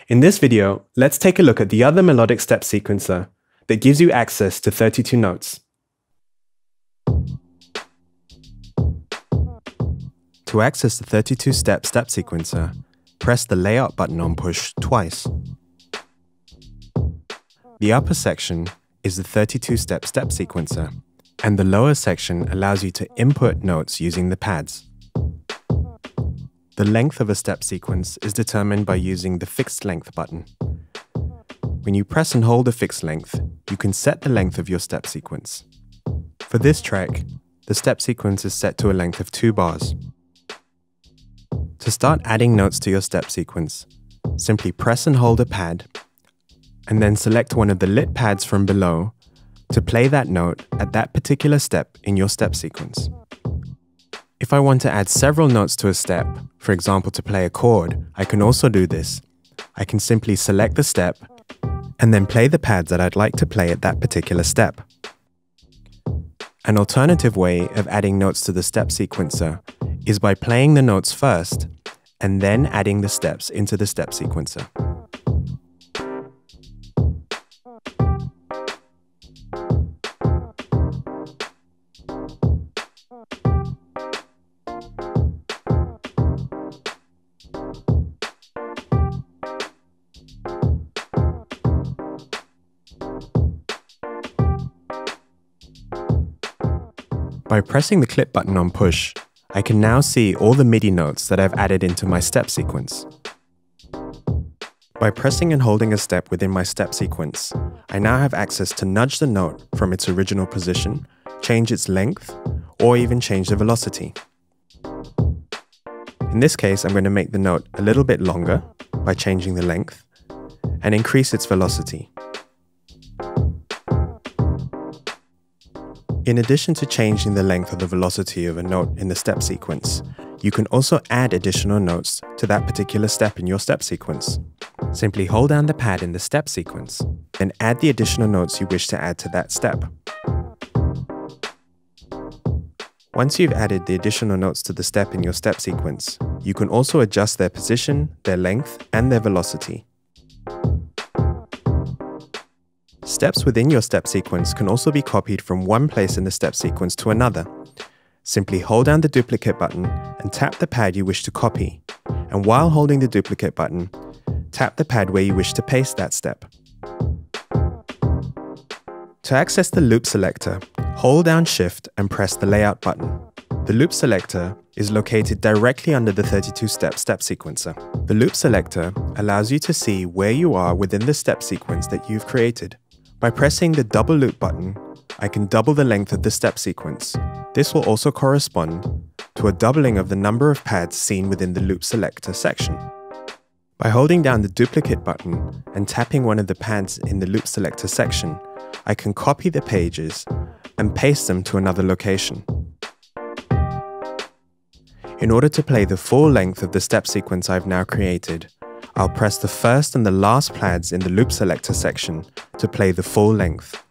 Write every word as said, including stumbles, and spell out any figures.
In this video, let's take a look at the other melodic step sequencer that gives you access to thirty-two notes. To access the thirty-two step step sequencer, press the Layout button on push twice. The upper section is the thirty-two step step sequencer, and the lower section allows you to input notes using the pads. The length of a step sequence is determined by using the Fixed Length button. When you press and hold the fixed length, you can set the length of your step sequence. For this track, the step sequence is set to a length of two bars. To start adding notes to your step sequence, simply press and hold a pad, and then select one of the lit pads from below to play that note at that particular step in your step sequence. If I want to add several notes to a step, for example to play a chord, I can also do this. I can simply select the step and then play the pads that I'd like to play at that particular step. An alternative way of adding notes to the step sequencer is by playing the notes first and then adding the steps into the step sequencer. By pressing the clip button on push, I can now see all the MIDI notes that I've added into my step sequence. By pressing and holding a step within my step sequence, I now have access to nudge the note from its original position, change its length, or even change the velocity. In this case, I'm going to make the note a little bit longer by changing the length, and increase its velocity. In addition to changing the length or the velocity of a note in the step sequence, you can also add additional notes to that particular step in your step sequence. Simply hold down the pad in the step sequence, and add the additional notes you wish to add to that step. Once you've added the additional notes to the step in your step sequence, you can also adjust their position, their length, and their velocity. Steps within your step sequence can also be copied from one place in the step sequence to another. Simply hold down the duplicate button and tap the pad you wish to copy, and while holding the duplicate button, tap the pad where you wish to paste that step. To access the loop selector, hold down Shift and press the Layout button. The loop selector is located directly under the thirty-two step step sequencer. The loop selector allows you to see where you are within the step sequence that you've created. By pressing the double loop button, I can double the length of the step sequence. This will also correspond to a doubling of the number of pads seen within the loop selector section. By holding down the duplicate button and tapping one of the pads in the loop selector section, I can copy the pages and paste them to another location. In order to play the full length of the step sequence I've now created, I'll press the first and the last pads in the loop selector section to play the full length.